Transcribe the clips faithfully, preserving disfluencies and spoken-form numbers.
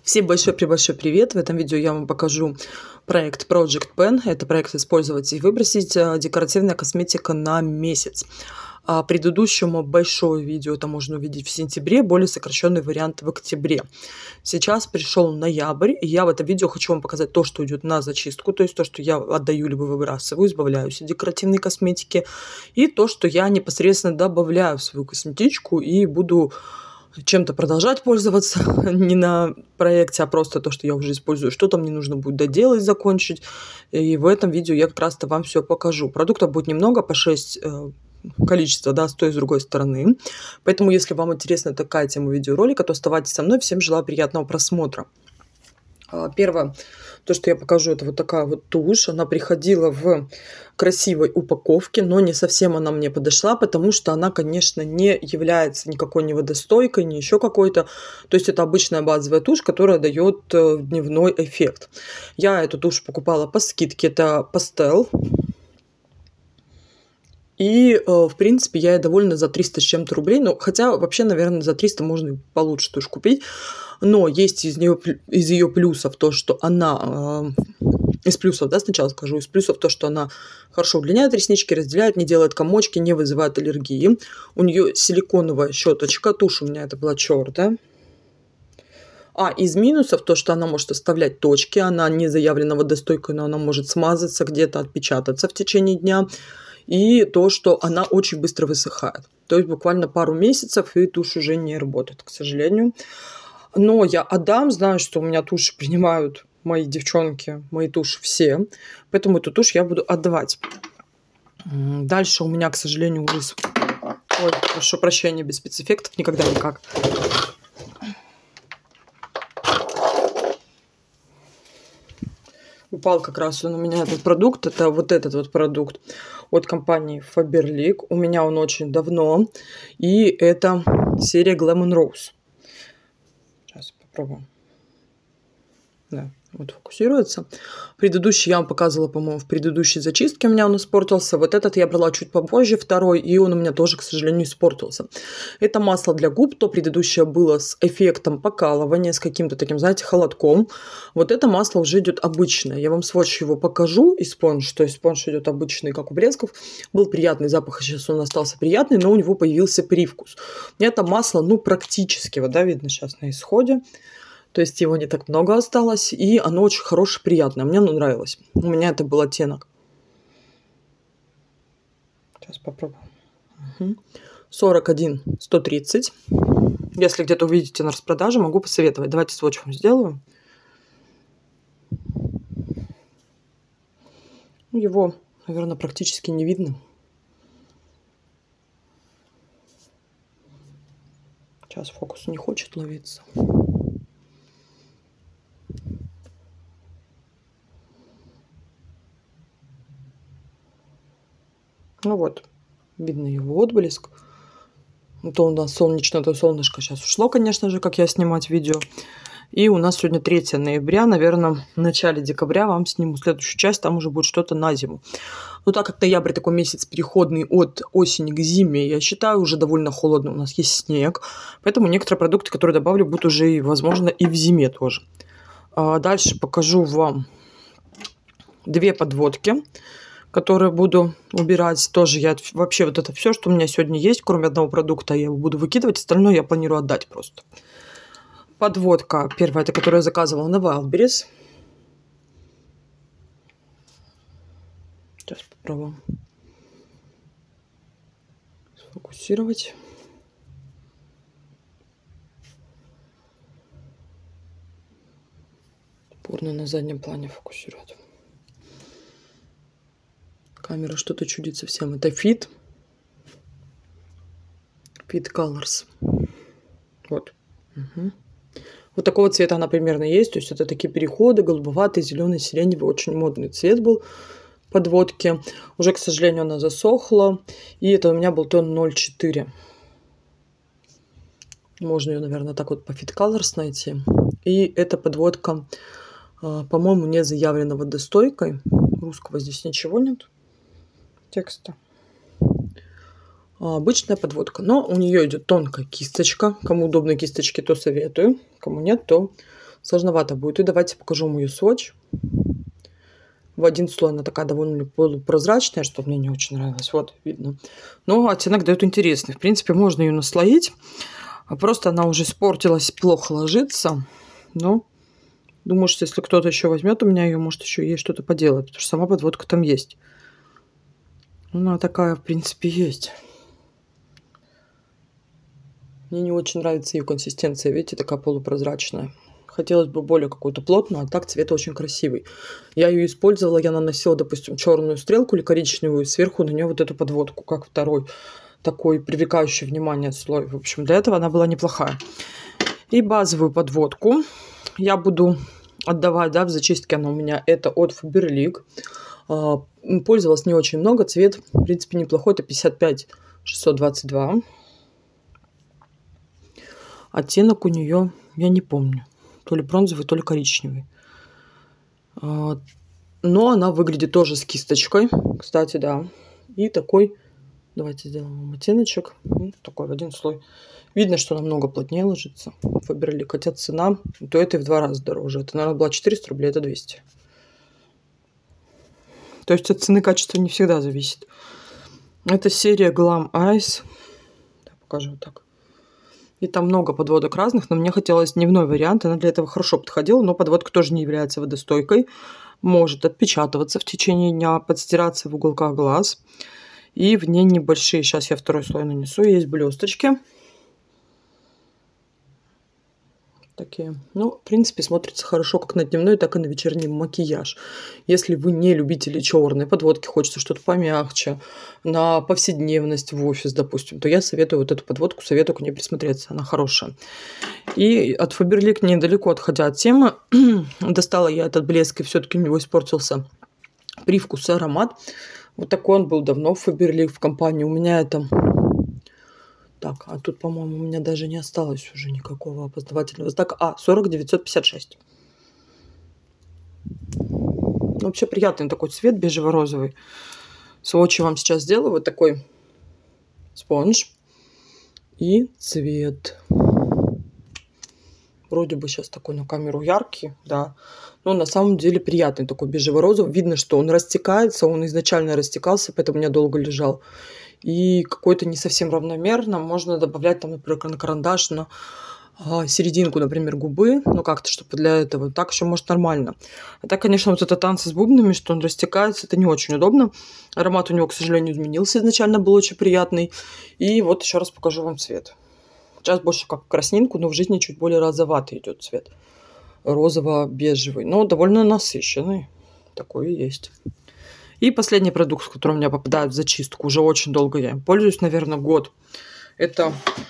Всем большой-пребольшой привет! В этом видео я вам покажу проект Project Pen. Это проект «Использовать и выбросить. Декоративная косметика на месяц». А предыдущему большое видео это можно увидеть в сентябре, более сокращенный вариант в октябре. Сейчас пришел ноябрь, и я в этом видео хочу вам показать то, что идет на зачистку, то есть то, что я отдаю либо выбрасываю, избавляюсь от декоративной косметики, и то, что я непосредственно добавляю в свою косметичку и буду чем-то продолжать пользоваться, не на проекте, а просто то, что я уже использую, что-то мне нужно будет доделать, закончить. И в этом видео я как раз-то вам все покажу. Продуктов будет немного, по шесть э, количества, да, с той и с другой стороны. Поэтому, если вам интересна такая тема видеоролика, то оставайтесь со мной. Всем желаю приятного просмотра. Первое, то, что я покажу, это вот такая вот тушь. Она приходила в красивой упаковке, но не совсем она мне подошла, потому что она, конечно, не является никакой не водостойкой, ни еще какой-то. То есть это обычная базовая тушь, которая дает дневной эффект. Я эту тушь покупала по скидке, это пастел. И, в принципе, я довольна за триста с чем-то рублей. Ну, хотя, вообще, наверное, за триста можно и получше тушь купить. Но есть из нее, из ее плюсов то, что она... Э, из плюсов, да, сначала скажу. Из плюсов то, что она хорошо удлиняет реснички, разделяет, не делает комочки, не вызывает аллергии. У нее силиконовая щеточка. Тушь у меня это была черная. А из минусов то, что она может оставлять точки. Она не заявлена водостойкой, но она может смазаться где-то, отпечататься в течение дня. И то, что она очень быстро высыхает. То есть буквально пару месяцев, и тушь уже не работает, к сожалению. Но я отдам, знаю, что у меня туши принимают мои девчонки, мои туши все. Поэтому эту тушь я буду отдавать. Дальше у меня, к сожалению, уже... Ой, прошу прощения, без спецэффектов никогда никак. Упал как раз он у меня этот продукт. Это вот этот вот продукт от компании Faberlic. У меня он очень давно. И это серия Glam and Rose. Сейчас попробуем. Да, вот фокусируется. Предыдущий я вам показывала, по-моему, в предыдущей зачистке у меня он испортился. Вот этот я брала чуть попозже, второй, и он у меня тоже, к сожалению, испортился. Это масло для губ. То предыдущее было с эффектом покалывания, с каким-то таким, знаете, холодком. Вот это масло уже идет обычное. Я вам сводч его покажу. И спонж, то есть спонж идет обычный, как у блесков. Был приятный запах, сейчас он остался приятный, но у него появился привкус. Это масло, ну, практически, вот, да, видно сейчас на исходе. То есть его не так много осталось, и оно очень хорошее, приятное. Мне оно нравилось. У меня это был оттенок. Сейчас попробуем. Угу. сорок один сто тридцать. Если где-то увидите на распродаже, могу посоветовать. Давайте сводч вам сделаю. Его, наверное, практически не видно. Сейчас фокус не хочет ловиться. Ну вот, видно его отблеск. То у нас солнечное, то солнышко сейчас ушло, конечно же, как я снимать видео. И у нас сегодня третье ноября, наверное, в начале декабря вам сниму следующую часть, там уже будет что-то на зиму. Но так как ноябрь такой месяц переходный от осени к зиме, я считаю, уже довольно холодно, у нас есть снег. Поэтому некоторые продукты, которые добавлю, будут уже, и, возможно, и в зиме тоже. А дальше покажу вам две подводки, которые буду убирать. Тоже я вообще вот это все, что у меня сегодня есть, кроме одного продукта, я его буду выкидывать. Остальное я планирую отдать просто. Подводка первая, это которую я заказывала на Wildberries. Сейчас попробуем сфокусировать. Упорно на заднем плане фокусирует. Камера что-то чудит совсем. Это Fit. Fit Colors. Вот. Угу. Вот такого цвета она примерно есть. То есть это такие переходы. Голубоватый, зеленый, сиреневый. Очень модный цвет был подводки. Уже, к сожалению, она засохла. И это у меня был тон ноль четыре. Можно ее, наверное, так вот по Fit Colors найти. И эта подводка, по-моему, не заявлена водостойкой. Русского здесь ничего нет. Текста. Обычная подводка, но у нее идет тонкая кисточка. Кому удобны кисточки, то советую. Кому нет, то сложновато будет. И давайте покажу мою сводч. В один слой она такая довольно полупрозрачная, что мне не очень нравилось. Вот, видно. Но оттенок дает интересный. В принципе, можно ее наслоить. А просто она уже испортилась, плохо ложится. Но думаю, что если кто-то еще возьмет у меня ее, может еще ей что-то поделать. Потому что сама подводка там есть. Она такая, в принципе, есть. Мне не очень нравится ее консистенция. Видите, такая полупрозрачная. Хотелось бы более какую-то плотную, а так цвет очень красивый. Я ее использовала, я наносила, допустим, черную стрелку или коричневую, сверху на нее вот эту подводку, как второй такой привлекающий внимание слой. В общем, для этого она была неплохая. И базовую подводку я буду отдавать, да, в зачистке она у меня, это от Faberlic. Пользовалась не очень много, цвет, в принципе, неплохой, это пятьдесят пять шестьсот двадцать два. Оттенок у нее, я не помню. То ли бронзовый, то ли коричневый. Но она выглядит тоже с кисточкой. Кстати, да. И такой, давайте сделаем вам оттеночек. Такой в один слой. Видно, что намного плотнее ложится. Faberlic. Хотя цена, то это и в два раза дороже. Это, наверное, была четыреста рублей, это двести. То есть от цены качества не всегда зависит. Это серия Glam Eyes. Покажу вот так. И там много подводок разных, но мне хотелось дневной вариант. Она для этого хорошо подходила, но подводка тоже не является водостойкой. Может отпечатываться в течение дня, подстираться в уголках глаз. И в ней небольшие, сейчас я второй слой нанесу, есть блесточки. Такие. Ну, в принципе, смотрится хорошо как на дневной, так и на вечерний макияж. Если вы не любители черной подводки, хочется что-то помягче, на повседневность в офис, допустим, то я советую вот эту подводку, советую к ней присмотреться, она хорошая. И от Faberlic, недалеко отходя от темы, достала я этот блеск, и все-таки у него испортился привкус и аромат. Вот такой он был давно в Faberlic в компании. У меня это... Так, а тут, по-моему, у меня даже не осталось уже никакого опознавательного знака. А, сорок девятьсот пятьдесят шесть. Вообще приятный такой цвет, бежево-розовый. Сводч я вам сейчас сделаю. Вот такой спонж. И цвет. Вроде бы сейчас такой на камеру яркий, да. Но на самом деле приятный такой бежево-розовый. Видно, что он растекается. Он изначально растекался, поэтому у меня долго лежал. И какой-то не совсем равномерно. Можно добавлять там, например, на карандаш, на а, серединку, например, губы. Ну, как-то, чтобы для этого. Так еще может нормально. А так, конечно, вот это танцы с бубнами, что он растекается, это не очень удобно. Аромат у него, к сожалению, изменился. Изначально был очень приятный. И вот еще раз покажу вам цвет. Сейчас больше как краснинку, но в жизни чуть более розоватый идет цвет. Розово-бежевый. Но довольно насыщенный. Такой и есть. И последний продукт, который у меня попадает в зачистку. Уже очень долго я им пользуюсь, наверное, год. Это,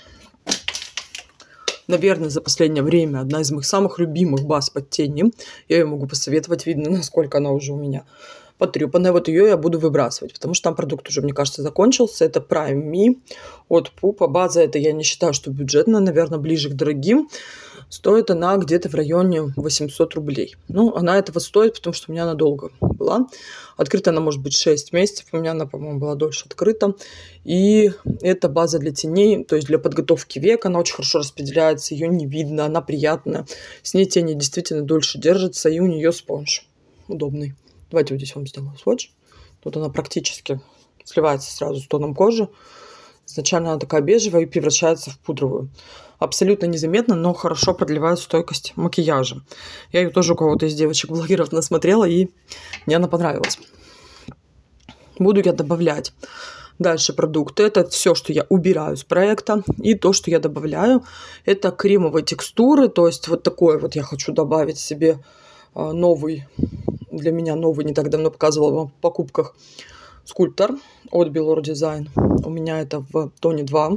наверное, за последнее время одна из моих самых любимых баз под тенью. Я ее могу посоветовать. Видно, насколько она уже у меня потрепанная. Вот ее я буду выбрасывать, потому что там продукт уже, мне кажется, закончился. Это Prime Me от Pupa. База эта, я не считаю, что бюджетная. Наверное, ближе к дорогим. Стоит она где-то в районе восемьсот рублей. Ну, она этого стоит, потому что у меня она долго была. Открыта она может быть шесть месяцев. У меня она, по-моему, была дольше открыта. И это база для теней, то есть для подготовки век. Она очень хорошо распределяется, ее не видно, она приятная. С ней тени действительно дольше держатся, и у нее спонж удобный. Давайте вот здесь вам сделаю сводч. Тут она практически сливается сразу с тоном кожи. Изначально она такая бежевая и превращается в пудровую. Абсолютно незаметно, но хорошо продлевает стойкость макияжа. Я ее тоже у кого-то из девочек-блогеров насмотрела, и мне она понравилась. Буду я добавлять дальше продукты. Это все, что я убираю с проекта. И то, что я добавляю, это кремовые текстуры. То есть вот такое вот я хочу добавить себе новый, для меня новый, не так давно показывала вам в покупках, скульптор от Belor Design. У меня это в тоне два.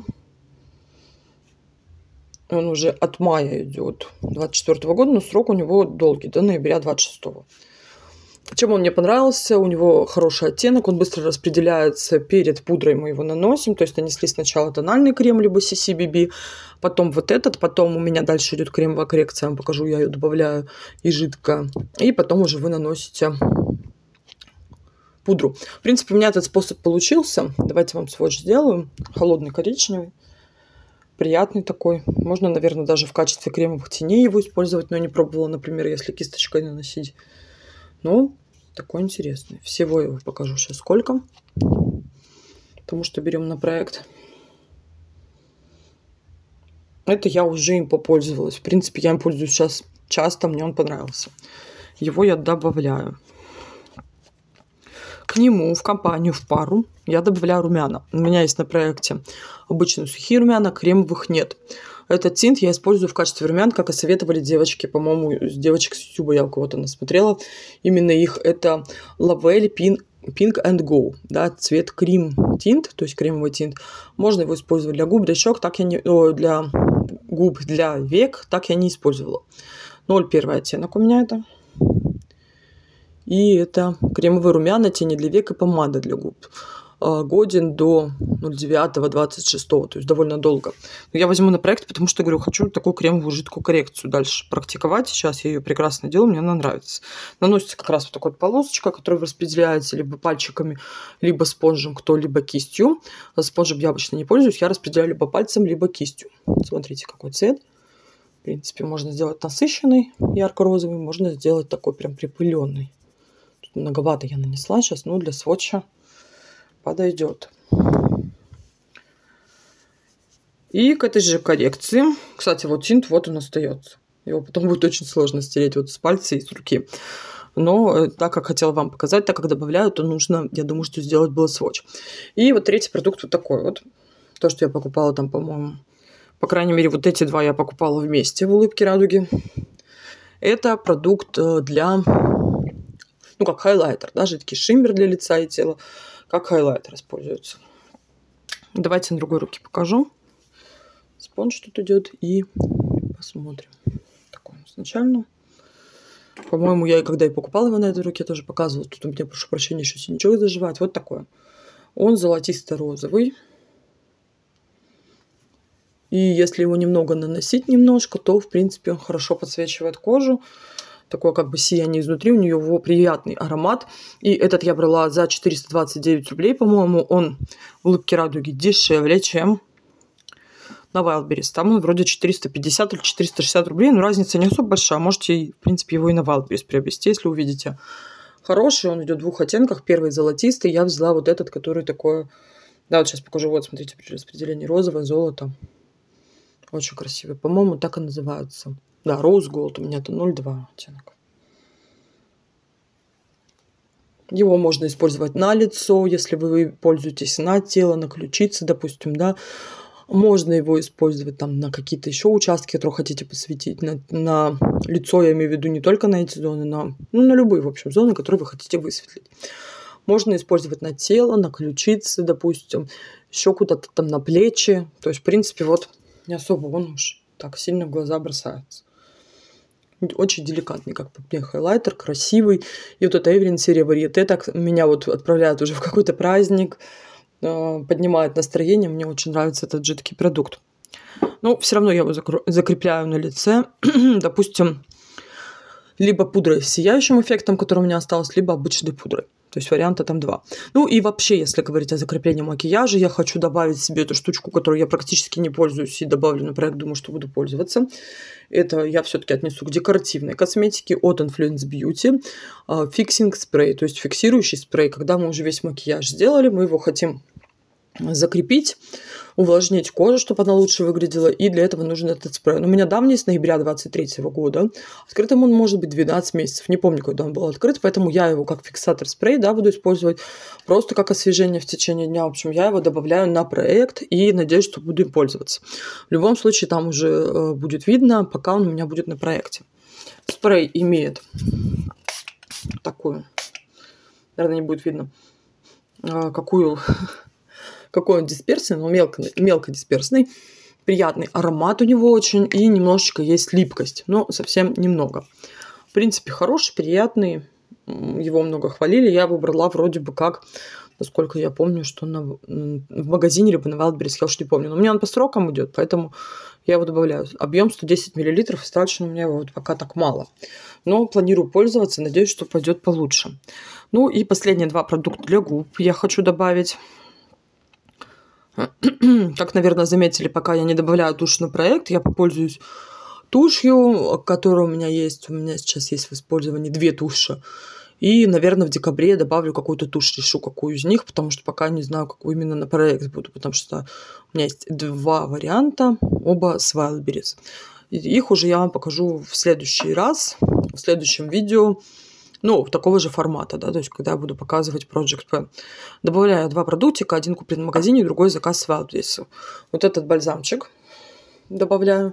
Он уже от мая идет двадцать четвёртого года, но срок у него долгий, до ноября двадцать шестого. Чем он мне понравился? У него хороший оттенок, он быстро распределяется перед пудрой, мы его наносим. То есть нанесли сначала тональный крем, либо си си би би, потом вот этот, потом у меня дальше идет кремовая коррекция, я вам покажу, я ее добавляю, и жидкая. И потом уже вы наносите пудру. В принципе, у меня этот способ получился. Давайте вам сводч сделаю. Холодный коричневый. приятный такой. Можно, наверное, даже в качестве кремовых теней его использовать, но я не пробовала, например, если кисточкой наносить. Ну, такой интересный. Всего я его покажу сейчас сколько. Потому что берем на проект. Это я уже им попользовалась. В принципе, я им пользуюсь сейчас часто, мне он понравился. Его я добавляю. К нему в компанию, в пару я добавляю румяна. У меня есть на проекте обычные сухие румяна, кремовых нет. Этот тинт я использую в качестве румян, как и советовали девочки, по-моему, девочек с YouTube я у кого-то насмотрела. Именно их это Lavelle Pink, Pink and Go, да, цвет крем тинт, то есть кремовый тинт. Можно его использовать для губ, для щек, так я не, о, для губ, для век, так я не использовала. ноль первый оттенок у меня это. И это кремовые румяна, тени для век и помада для губ. Годен до ноль девятого двадцать шестого, то есть довольно долго. Но я возьму на проект, потому что, говорю, хочу такую кремовую жидкую коррекцию дальше практиковать. Сейчас я ее прекрасно делаю, мне она нравится. Наносится как раз вот такая вот полосочка, которая распределяется либо пальчиками, либо спонжем, кто либо кистью. Спонжем я обычно не пользуюсь, я распределяю либо пальцем, либо кистью. Смотрите, какой цвет. В принципе, можно сделать насыщенный, ярко-розовый, можно сделать такой прям припыленный. Тут многовато я нанесла сейчас, но для сводча подойдет. И к этой же коррекции, кстати, вот тинт, вот он остается. Его потом будет очень сложно стереть вот с пальца и с руки. Но так как хотела вам показать, так как добавляю, то нужно, я думаю, что сделать было сводч. И вот третий продукт вот такой вот. То, что я покупала там, по-моему, по крайней мере, вот эти два я покупала вместе в «Улыбке радуги». Это продукт для, ну, как хайлайтер, да, жидкий шиммер для лица и тела. Как хайлайтер используется. Давайте на другой руке покажу. Спонж тут идет и посмотрим. Такой он изначально. По-моему, я и когда и покупала его на этой руке, тоже показывала. Тут у меня, прошу прощения, еще синячок заживает. Вот такой. Он золотисто-розовый. И если его немного наносить немножко, то, в принципе, он хорошо подсвечивает кожу. Такое как бы сияние изнутри, у него приятный аромат. И этот я брала за четыреста двадцать девять рублей, по-моему. Он в «Улыбке радуги» дешевле, чем на Wildberries. Там он вроде четыреста пятьдесят или четыреста шестьдесят рублей, но разница не особо большая. Можете, в принципе, его и на Wildberries приобрести, если увидите. Хороший, он идет в двух оттенках. Первый золотистый, я взяла вот этот, который такой... Да, вот сейчас покажу. Вот, смотрите, при распределении розовое, золото. Очень красивый. По-моему, так и называется. Да, Rose Gold у меня это ноль два оттенок. Его можно использовать на лицо, если вы пользуетесь на тело, на ключицы, допустим, да. Можно его использовать там на какие-то еще участки, которые хотите посвятить. На, на лицо, я имею в виду не только на эти зоны, на, ну, на любые, в общем, зоны, которые вы хотите высветлить. Можно использовать на тело, на ключицы, допустим, еще куда-то там на плечи. То есть, в принципе, вот не особо он уж так сильно в глаза бросается. Очень деликатный, как по мне, хайлайтер, красивый. И вот эта Эвелин серия Варьете так меня вот отправляет уже в какой-то праздник, поднимает настроение. Мне очень нравится этот жидкий продукт. Но все равно я его закрепляю на лице. Допустим, либо пудрой с сияющим эффектом, который у меня осталось, либо обычной пудрой. То есть варианта там два. Ну и вообще, если говорить о закреплении макияжа, я хочу добавить себе эту штучку, которую я практически не пользуюсь, и добавлю на проект, думаю, что буду пользоваться. Это я все-таки отнесу к декоративной косметике от Influence Beauty. Fixing спрей, то есть фиксирующий спрей. Когда мы уже весь макияж сделали, мы его хотим закрепить, увлажнить кожу, чтобы она лучше выглядела, и для этого нужен этот спрей. Но у меня давний, с ноября двадцать третьего года. Открытым он может быть двенадцать месяцев. Не помню, когда он был открыт, поэтому я его как фиксатор спрей, да, буду использовать просто как освежение в течение дня. В общем, я его добавляю на проект и надеюсь, что буду им пользоваться. В любом случае, там уже э, будет видно, пока он у меня будет на проекте. Спрей имеет такую, наверное, не будет видно, э, какую... Какой он дисперсный, но мелко, мелко дисперсный. Приятный аромат у него очень. И немножечко есть липкость, но совсем немного. В принципе, хороший, приятный. Его много хвалили. Я его брала вроде бы как, насколько я помню, что на, в магазине либо на Wildberries, я уж не помню. Но у меня он по срокам идет, поэтому я его добавляю. Объем сто десять миллилитров. Истрачено у меня его вот пока так мало. Но планирую пользоваться. Надеюсь, что пойдет получше. Ну и последние два продукта для губ я хочу добавить. Как, наверное, заметили, пока я не добавляю тушь на проект, я попользуюсь тушью, которая у меня есть. У меня сейчас есть в использовании две туши. И, наверное, в декабре я добавлю какую-то тушь, решу, какую из них, потому что пока не знаю, какую именно на проект буду, потому что у меня есть два варианта, оба с Wildberries. Их уже я вам покажу в следующий раз, в следующем видео, ну, такого же формата, да, то есть когда я буду показывать Project Pen. Добавляю два продуктика, один куплен в магазине, другой заказ с Wildberries. Вот этот бальзамчик добавляю,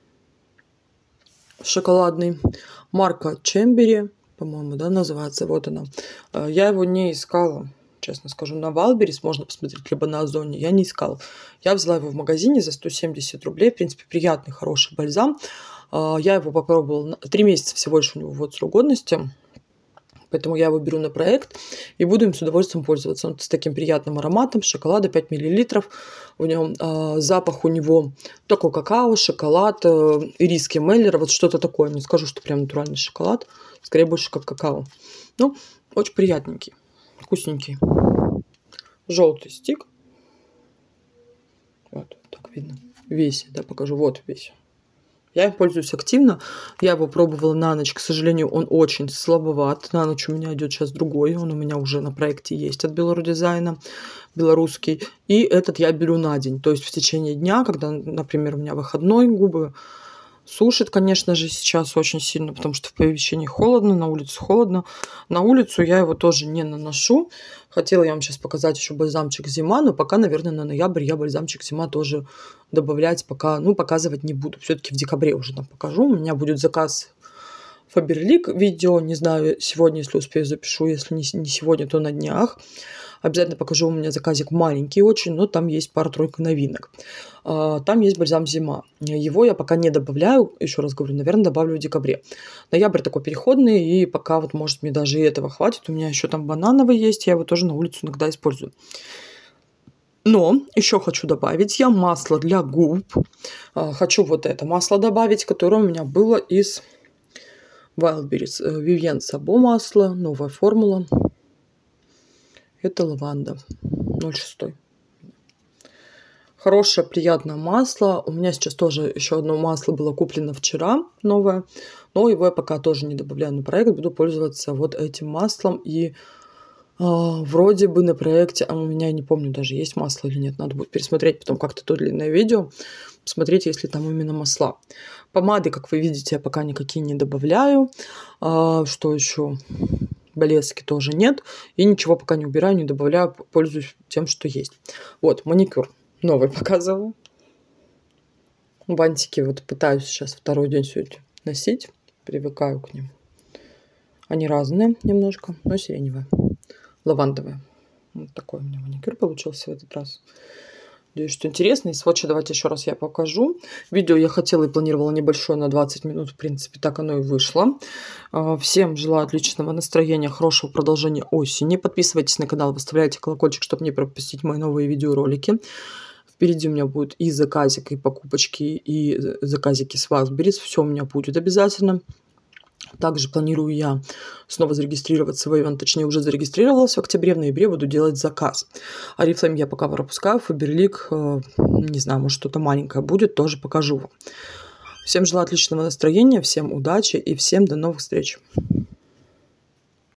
шоколадный, марка Чембери, по-моему, да, называется, вот она. Я его не искала, честно скажу, на Wildberries, можно посмотреть, либо на Озоне, я не искала. Я взяла его в магазине за сто семьдесят рублей, в принципе, приятный, хороший бальзам. Я его попробовала, три месяца всего лишь у него вот срок годности, поэтому я его беру на проект и буду им с удовольствием пользоваться. Он с таким приятным ароматом, шоколада, пять миллилитров. В нем э, запах у него такой какао, шоколад, э, ириски Меллера, вот что-то такое. Не скажу, что прям натуральный шоколад, скорее больше как какао. Ну, очень приятненький, вкусненький. Желтый стик. Вот, так видно. Весь, да, покажу. Вот весь. Я им пользуюсь активно. Я его пробовала на ночь. К сожалению, он очень слабоват. На ночь у меня идет сейчас другой. Он у меня уже на проекте есть от Белорудизайна. Белорусский. И этот я беру на день. То есть в течение дня, когда, например, у меня выходной, губы сушит, конечно же, сейчас очень сильно, потому что в помещении холодно, на улице холодно. На улицу я его тоже не наношу. Хотела я вам сейчас показать еще бальзамчик зима, но пока, наверное, на ноябрь я бальзамчик зима тоже добавлять пока, ну, показывать не буду. Все-таки в декабре уже там покажу. У меня будет заказ Faberlic видео. Не знаю, сегодня, если успею, запишу. Если не сегодня, то на днях. Обязательно покажу, у меня заказик маленький очень, но там есть пара-тройка новинок. Там есть бальзам зима. Его я пока не добавляю, еще раз говорю, наверное, добавлю в декабре. Ноябрь такой переходный, и пока вот, может, мне даже и этого хватит. У меня еще там банановый есть, я его тоже на улицу иногда использую. Но еще хочу добавить я масло для губ. Хочу вот это масло добавить, которое у меня было из Wildberries. Vivienne Sabo масло, новая формула. Это лаванда ноль шесть. Хорошее, приятное масло. У меня сейчас тоже еще одно масло было куплено вчера, новое. Но его я пока тоже не добавляю на проект. Буду пользоваться вот этим маслом. И э, вроде бы на проекте, а у меня, не помню даже, есть масло или нет. Надо будет пересмотреть потом как-то то длинное видео. Посмотреть, если там именно масла. Помады, как вы видите, я пока никакие не добавляю. Э, что еще? Блески тоже нет. И ничего пока не убираю, не добавляю. Пользуюсь тем, что есть. Вот, маникюр новый показываю. Бантики вот пытаюсь сейчас второй день сегодня носить. Привыкаю к ним. Они разные немножко, но сиреневые. Лавандовые. Вот такой у меня маникюр получился в этот раз. Надеюсь, что интересно. И сводчи давайте еще раз я покажу. Видео я хотела и планировала небольшое, на двадцать минут. В принципе, так оно и вышло. Всем желаю отличного настроения, хорошего продолжения осени. Подписывайтесь на канал, выставляйте колокольчик, чтобы не пропустить мои новые видеоролики. Впереди у меня будет и заказик, и покупочки, и заказики с Wildberries. Все у меня будет обязательно. Также планирую я снова зарегистрироваться в ивент, точнее уже зарегистрировалась в октябре, в ноябре буду делать заказ. Oriflame я пока пропускаю, Faberlic, не знаю, может что-то маленькое будет, тоже покажу вам. Всем желаю отличного настроения, всем удачи и всем до новых встреч.